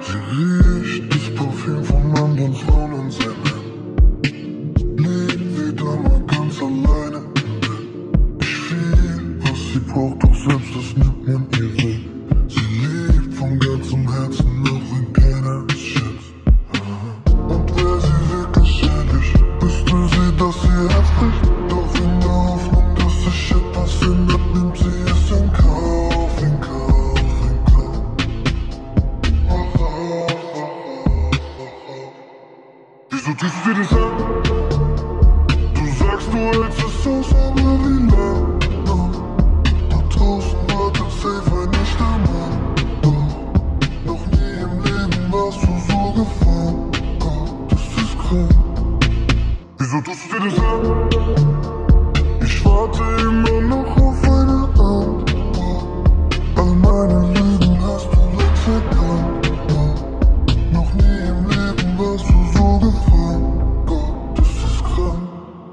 Sie riecht das Parfüm von anderen Frauen und Sängern. Liegt wieder mal ganz alleine im Bett. Ich fühl, was sie braucht, doch selbst das nimmt man ihr weg. Sie liebt von ganzem Herzen, auch wenn keiner es schätzt. Und wär sie wirklich ehrlich, wüsste sie, dass ihr Herz bricht. Doch in der Hoffnung, dass sich etwas ändert, nimmt sie es in Kauf, in Kauf, in Kauf. Wieso tust du dir das an? Du sagst, du hältst es aus, aber wie lang noch? Da draußen wartet safe ein echter Mann. Doch noch nie im Leben warst du so gefahren. Gott, das ist krank. Wieso tust du dir das an? Ich warte immer noch auf eine Antwort. All meine Lügen hast du längst erkannt. Noch nie im Leben warst du so gefahren. Gott, das ist krank.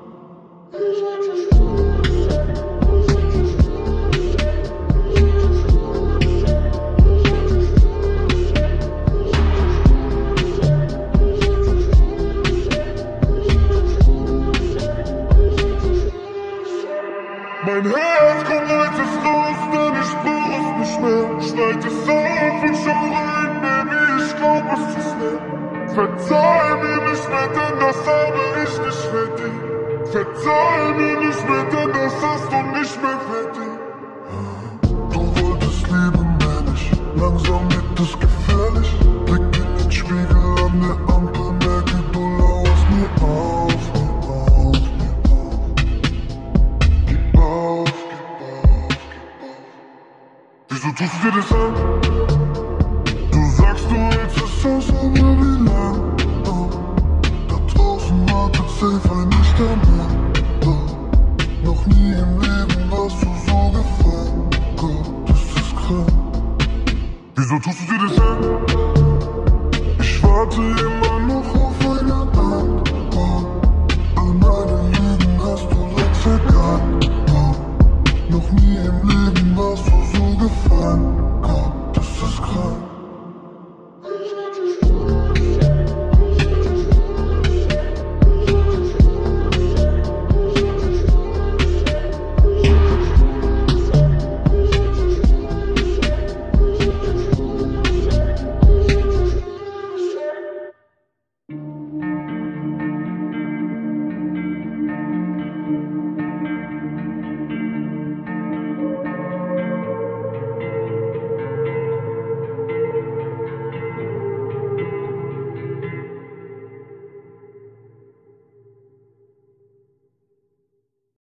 Mein Herz kommt jetzt raus, denn ich spür es nicht mehr. Schneid es auf und schau rein, Baby, ich glaub, es ist leer. Verzeih mir nicht mehr, denn das habe ich nicht verdient. Verzeih mir nicht mehr, denn das hast du nicht mehr verdient. Du wolltest Liebe, Mensch, langsam wird es gefährlich. Blick in den Spiegel an der Ampel, merke, du lauerst mir auf, mir auf, mir auf. Gib auf, gib auf, gib auf. Wieso tust du dir das an? Du sagst, du hältst es aus, aber wie lang noch? Da draußen wartet safe ein echter Mann. Doch noch nie im Leben warst du so gefahren. Gott, das ist krank. Wieso tust du dir das an? Ich warte immer noch auf eine Antwort. All meine Lügen hast du längst erkannt. Noch nie im Leben warst du so gefahren. Gott, das ist krank.